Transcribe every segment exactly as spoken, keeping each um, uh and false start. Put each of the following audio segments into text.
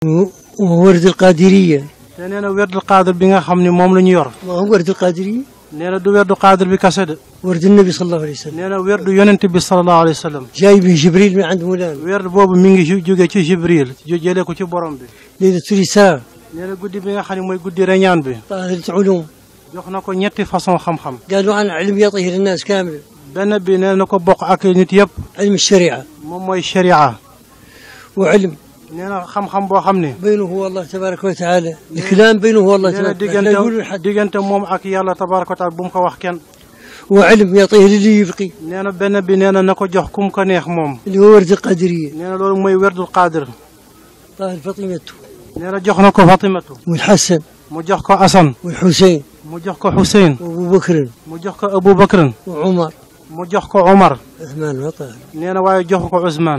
ورد القادرية. تنين ورد القادر بينا خمني مم لنيور. ما هو ورد القادرية؟ نينا دو ورد القادر بكسد. ورد النبي صلى الله عليه وسلم. نينا ورد ينتبه صلى الله عليه وسلم. جاي به جبريل من عند مولانا. ورد بوب مينجي جوجي تي جبريل جوجي لكو تي بروم بي. ليلة الرسالة. نينا غودي بيغا خاني موي غودي رينيان بي. طاهرة علوم. joxna ko ñetti façon xam xam قالوا عن علم يطهر الناس كامل ben bi neena ko bokk ak nit yépp علم الشريعة mom moy sharia وعلم neena xam xam bo xamne بينه هو الله تبارك وتعالى الكلام بينه هو الله تبارك وتعالى digante mom ak yalla tabarak wa taala bu ko wax ken وعلم يطهر اللي يبقي neena ben bi neena nako jox kum ko neex mom اللي هو ورد القادرية neena lolu moy werdul qadir طاهر فاطمته neena joxna ko fatimatu والحسن mu jox ko asan والحسين mu jox ko Hussein وابو بكر mu jox ko Abu Bakr وعمر mu jox ko Omar عثمان وطاهر neena way jox ko Ousmane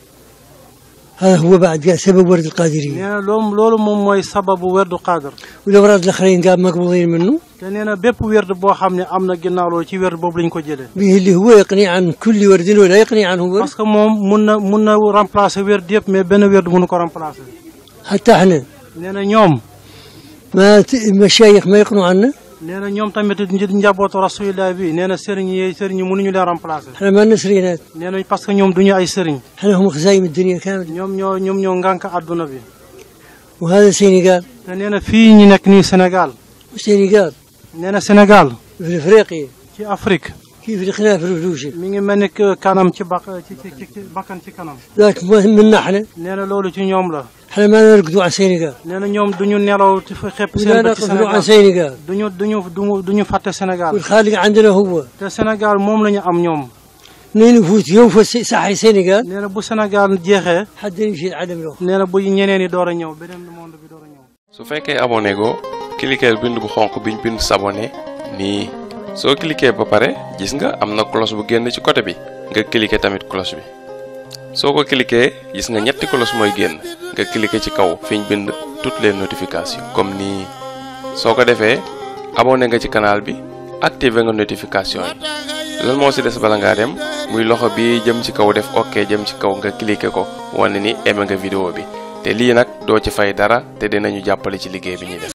هذا هو بعد سبب ورد القادرية neena lolu lolu mom moy sababu werdul qadir والاوراد الاخرين قام مقبوضين منه neena bépp werd bo xamne amna ginnaw lo ci werd bobu lañ ko jëlé به اللي هو يقني عن كل ورد ولا يقني عنه ورد parce que mom muna muna remplacer werd yépp mais ben werd mënu ko remplacer حتى احنا neena ñom ما المشايخ ما يقنوا عنا neena ñom tamit njabootu rasulillah bi neena serigne yi serigne mënu ñu leen remplacer احنا ما نسرينات neena parce que ñom duñu ay serigne احنا هم خزايم الدنيا كامل ñom ñoo ñom ñoo ngank aduna bi وهذا سينغال te neena fi ñi nek ni Sénégal سينغال neena Sénégal في افريقيا ci Afrique كيف دخلنا في الفلوس mi ngi melni kanam ci bak ci ci bakkan ci kanam ذاك منا احنا neena lolu ci ñom la احنا ما نرقدوا على سينغال neena ñom duñu nelaw ci xep لا seen ci نرقدوا على Sénégal سينغال duñu duñu duñu faté Sénégal والخالق عندنا هو te Sénégal mom lañu am ñom نين فوت يوم في ساحي سينغال neena bu Sénégal jeexé حد يمشي العالم له neena bu ñeneen yi doora ñew benen monde bi doora ñew su fekkee abonné go cliquer bind bu xonk biñ bind s'abonner nii soo cliquer ba pare gis nga am na cloche bu génn ci côté bi nga cliquer tamit cloche bi soo ko cliquer gis nga ñetti cloche mooy génn nga cliquer ci kaw fiñ bind toutes les notifications comme nii soo ko defee abonné nga ci canal bi activer nga notification yi lan moo ci des bala ngaa dem muy loxo bi jëm ci kaw def ok jëm ci kaw nga cliquer ko wane ni aimé nga vidéo bi te lii nag doo ci fay dara te dinañu jàppale ci liggéey bi ñuy def